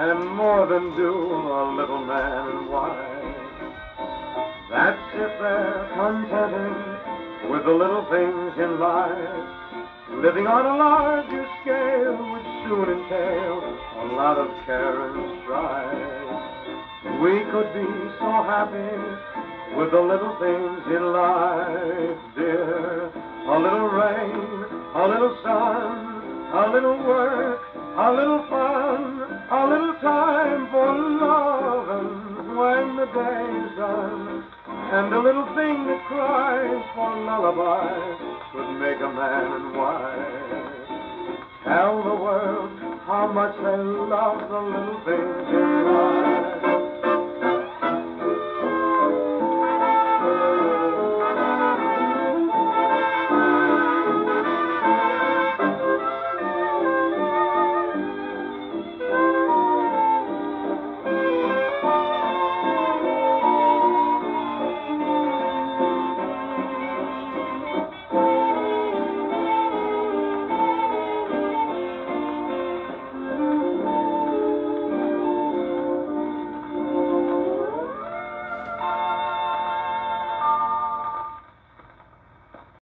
and more than do a little man and wife. That's if they're contented with the little things in life. Living on a larger scale would soon entail a lot of care and strife. We could be so happy with the little things in life, dear. A little rain, a little sun, a little work, a little fun, a little time for loving when the day's done. And a little thing that cries for lullaby could make a man and wife. Tell the world how much they love the little things in life.